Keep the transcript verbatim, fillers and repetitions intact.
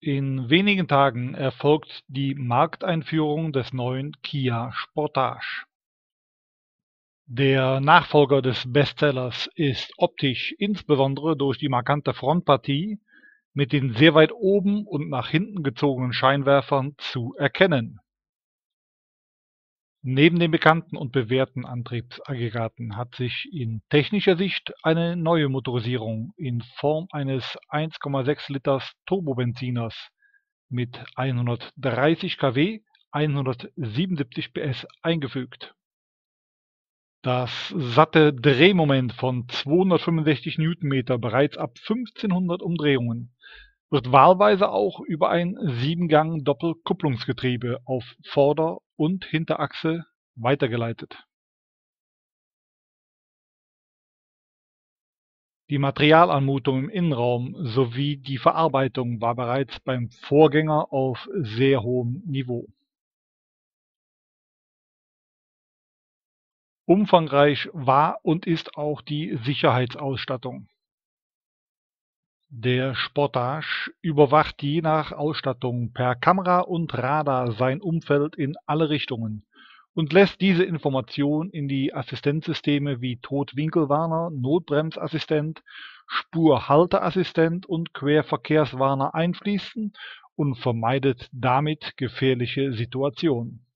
In wenigen Tagen erfolgt die Markteinführung des neuen Kia Sportage. Der Nachfolger des Bestsellers ist optisch insbesondere durch die markante Frontpartie mit den sehr weit oben und nach hinten gezogenen Scheinwerfern zu erkennen. Neben den bekannten und bewährten Antriebsaggregaten hat sich in technischer Sicht eine neue Motorisierung in Form eines eins Komma sechs Liters Turbobenziners mit hundertdreißig Kilowatt, hundertsiebenundsiebzig P S eingefügt. Das satte Drehmoment von zweihundertfünfundsechzig Newtonmeter bereits ab fünfzehnhundert Umdrehungen wird wahlweise auch über ein Siebengang-Doppelkupplungsgetriebe auf Vorder- und Hinterachse weitergeleitet. Die Materialanmutung im Innenraum sowie die Verarbeitung war bereits beim Vorgänger auf sehr hohem Niveau. Umfangreich war und ist auch die Sicherheitsausstattung. Der Sportage überwacht je nach Ausstattung per Kamera und Radar sein Umfeld in alle Richtungen und lässt diese Information in die Assistenzsysteme wie Totwinkelwarner, Notbremsassistent, Spurhalteassistent und Querverkehrswarner einfließen und vermeidet damit gefährliche Situationen.